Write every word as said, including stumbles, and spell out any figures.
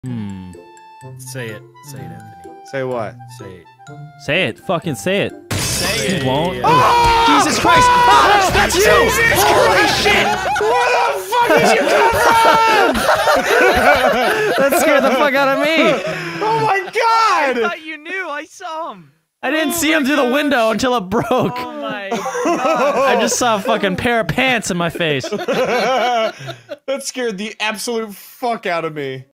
Hmm. Say it. Say it, Anthony. Say what? Say it. Say it. Fucking say it. Say it. You won't. Yeah. Oh! Jesus Christ! Oh, that's, that's you! Jesus Christ! Shit! Where the fuck did you come from? That scared the fuck out of me. Oh my I god! thought you knew. I saw him. I didn't Oh see him my through the gosh. window until it broke. Oh my god. I just saw a fucking pair of pants in my face. That scared the absolute fuck out of me.